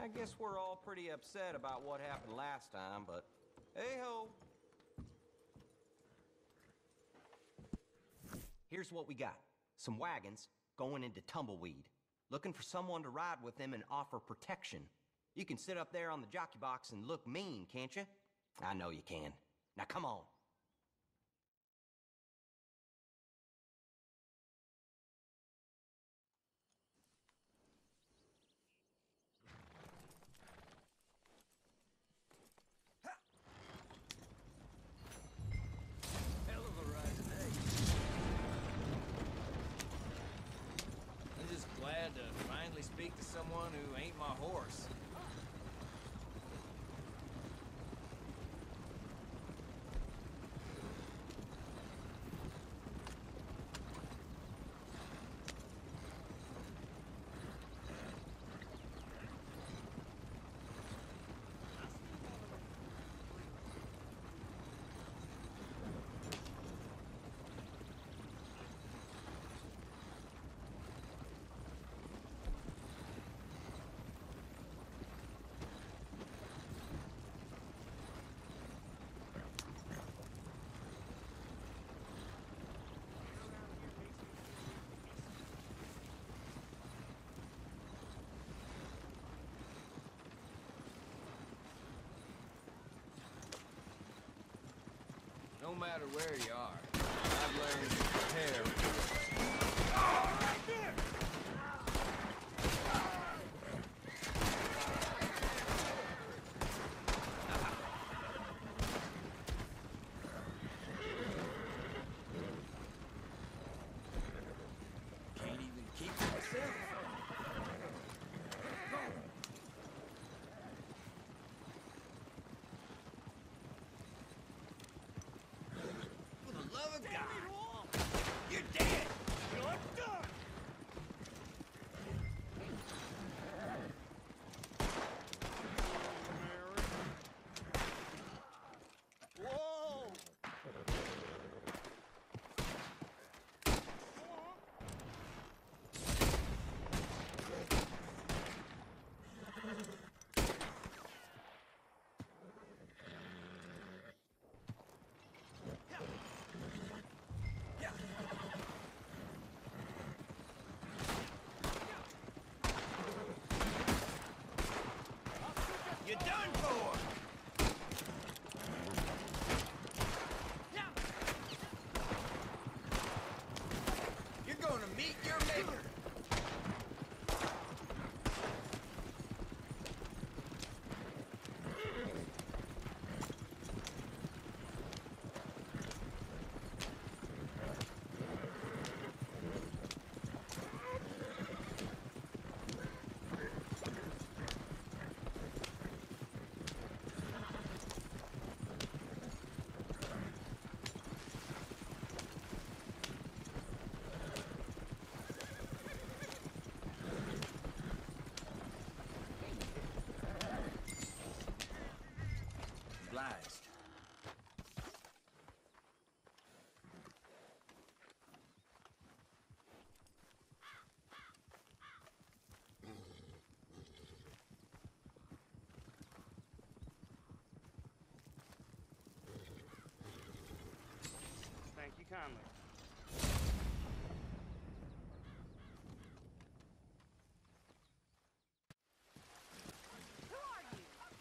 I guess we're all pretty upset about what happened last time, but hey-ho. Here's what we got. Some wagons going into Tumbleweed. Looking for someone to ride with them and offer protection. You can sit up there on the jockey box and look mean, can't you? I know you can. Now come on. Hell of a ride today. I'm just glad to finally speak to someone who ain't my horse. No matter where you are, I've learned to prepare for it. Right there! Can't even keep myself. For the love of God! You're dead! You're done! Whoa! You're done for! You're gonna meet your maker! Obliged. Thank you kindly. Who are you?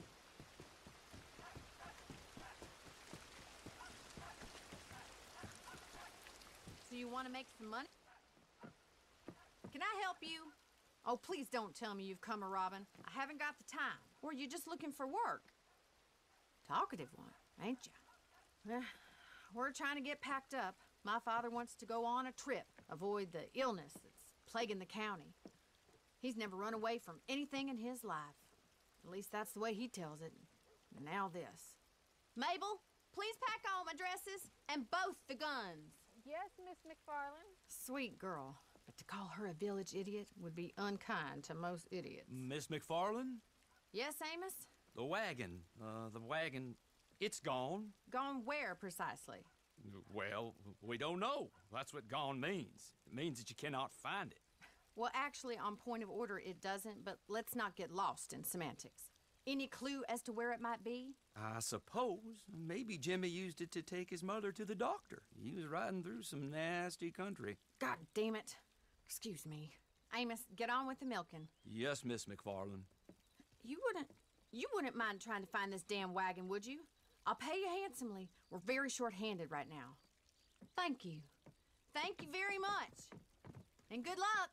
So you want to make some money? Can I help you? Oh, please don't tell me you've come a robbing. I haven't got the time. Or you just looking for work? Talkative one, ain't you? We're trying to get packed up. My father wants to go on a trip, avoid the illness that's plaguing the county. He's never run away from anything in his life. At least that's the way he tells it. And now this. Mabel, please pack all my dresses and both the guns. Yes, Miss McFarland. Sweet girl. But to call her a village idiot would be unkind to most idiots. Miss McFarland? Yes, Amos? The wagon, it's gone. Gone where, precisely? Well, we don't know. That's what gone means. It means that you cannot find it. Well, actually, on point of order, it doesn't, but let's not get lost in semantics. Any clue as to where it might be? I suppose maybe Jimmy used it to take his mother to the doctor. He was riding through some nasty country. God damn it. Excuse me. Amos, get on with the milking. Yes, Miss McFarland. You wouldn't mind trying to find this damn wagon, would you? I'll pay you handsomely. We're very short-handed right now. Thank you. Thank you very much. And good luck.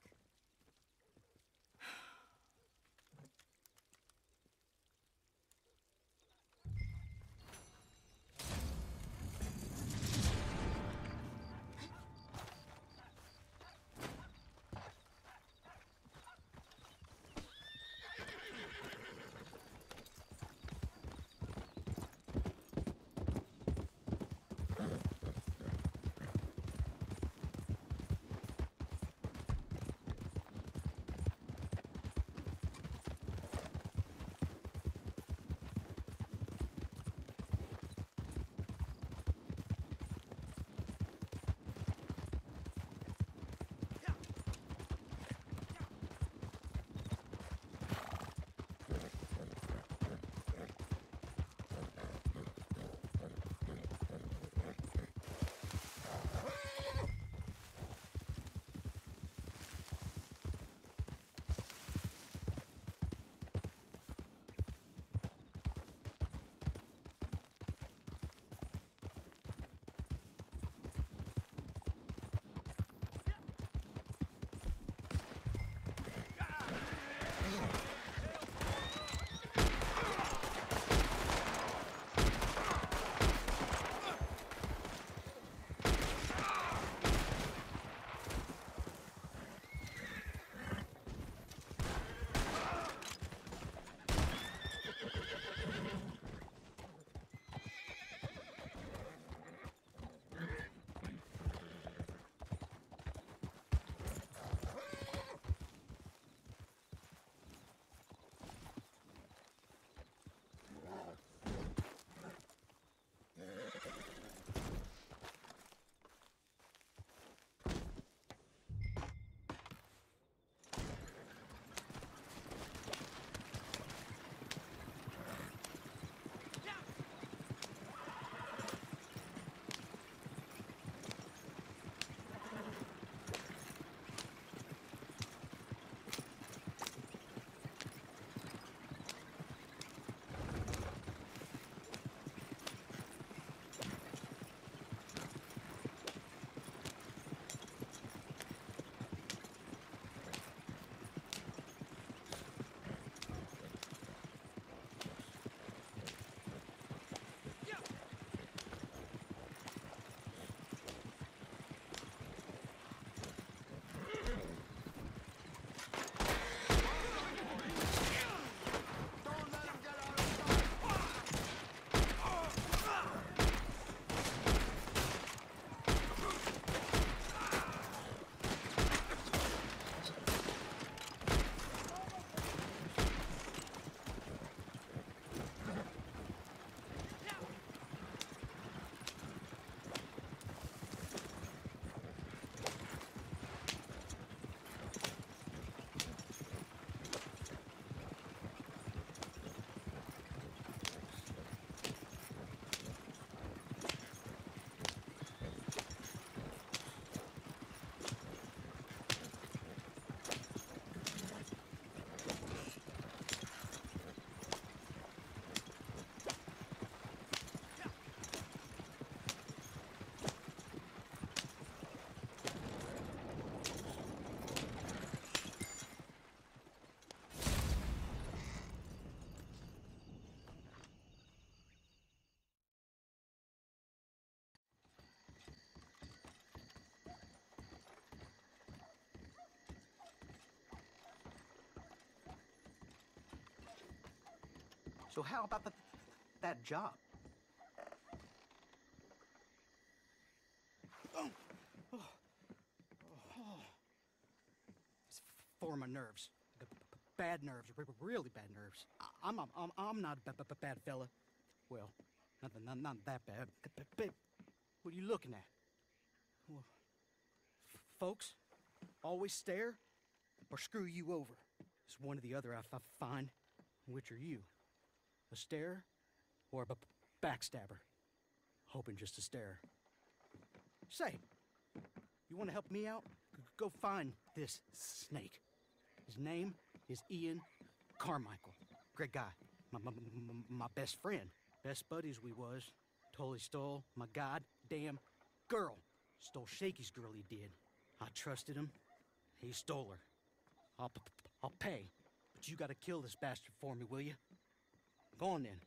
So how about that job? It's for my nerves. Bad nerves, really bad nerves. I'm not a bad fella. Well, not that bad. But what are you looking at? Well, folks always stare or screw you over. It's one or the other I find. Which are you? A starer or a backstabber? Hoping just a starer. Say, you want to help me out? Go find this snake. His name is Ian Carmichael. Great guy. My best friend. Best buddies we was. Totally stole my goddamn girl. Stole Shaky's girl, he did. I trusted him. He stole her. I'll pay. But you gotta kill this bastard for me, will you? Go on then.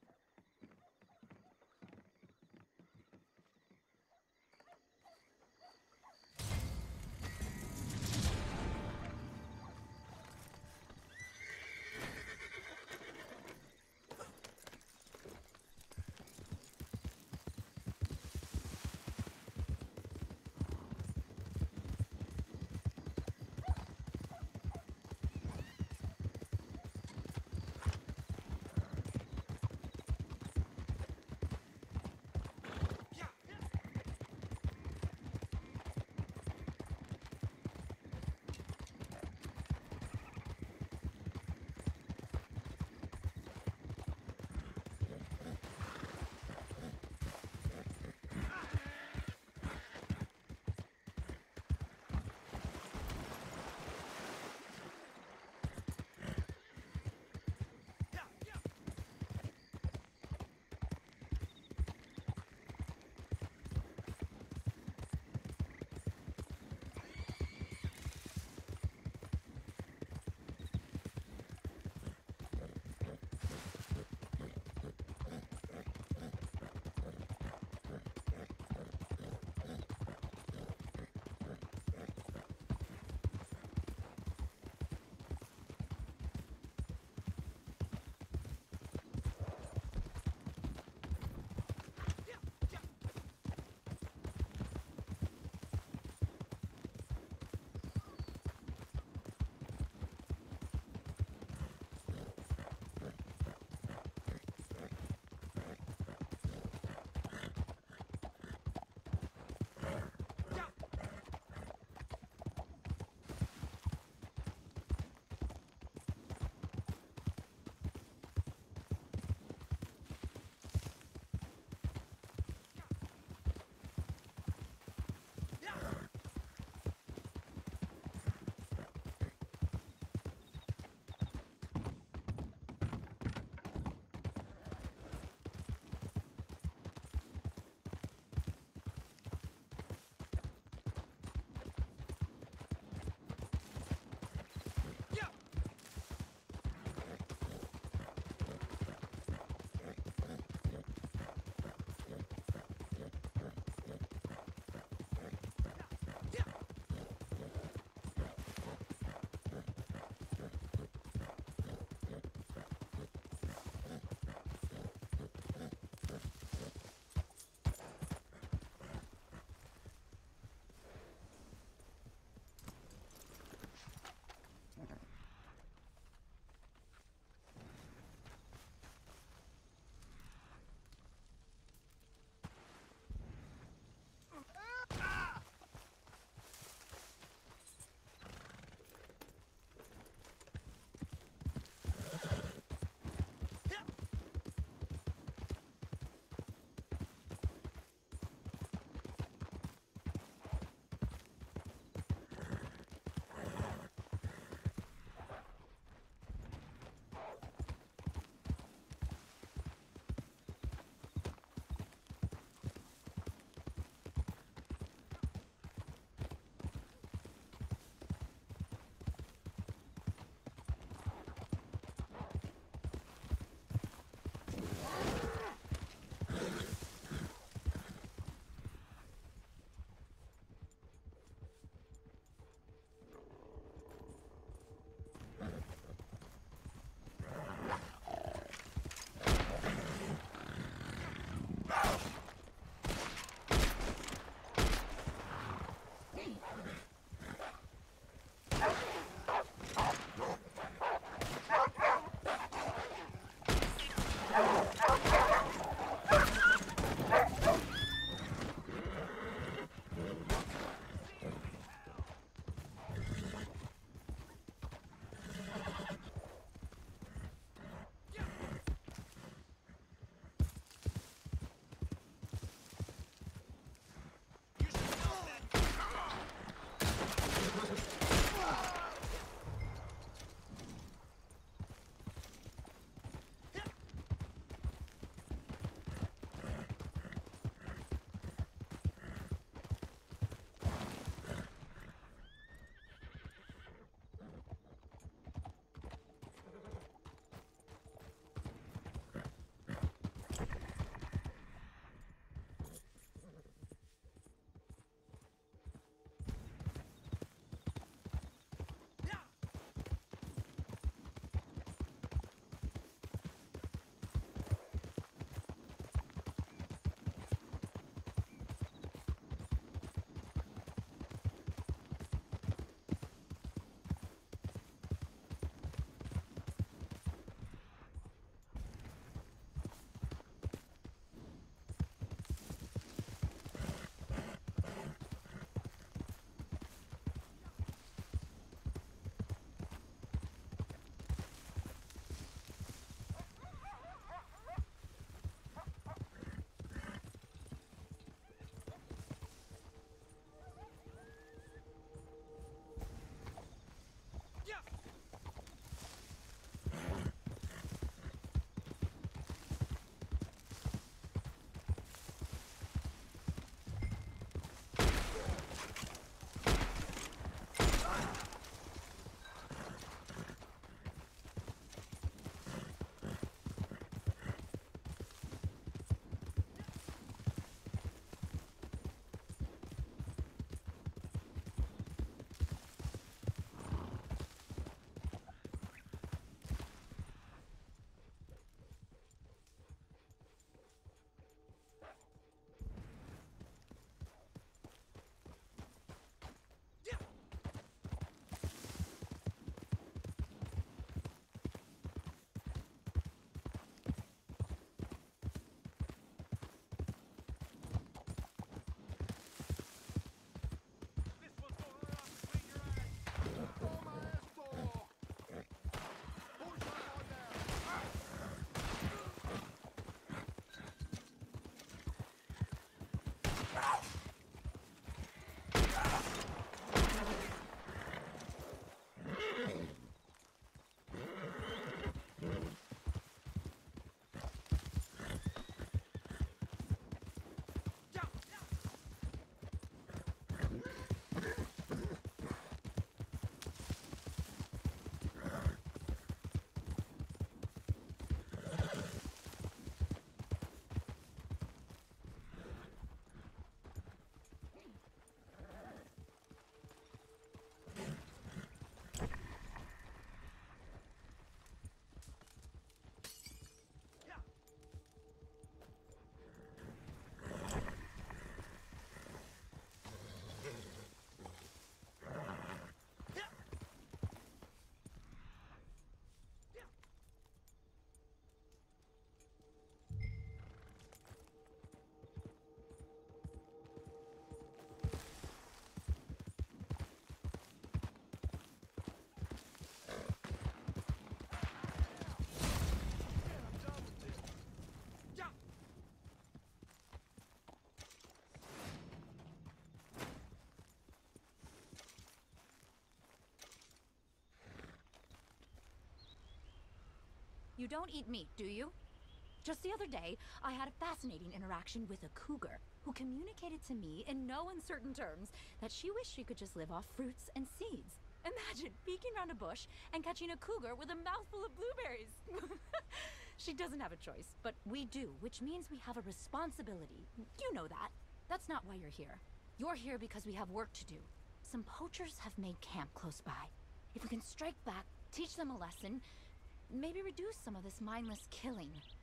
You don't eat meat, do you? Just the other day, I had a fascinating interaction with a cougar who communicated to me in no uncertain terms that she wished she could just live off fruits and seeds. Imagine peeking around a bush and catching a cougar with a mouthful of blueberries. She doesn't have a choice, but we do, which means we have a responsibility. You know that. That's not why you're here. You're here because we have work to do. Some poachers have made camp close by. If we can strike back, teach them a lesson, maybe reduce some of this mindless killing.